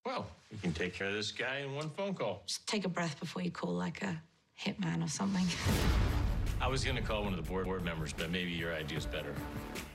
Well, you can take care of this guy in one phone call. Just take a breath before you call like a hitman or something. I was going to call one of the board members, but maybe your idea's better.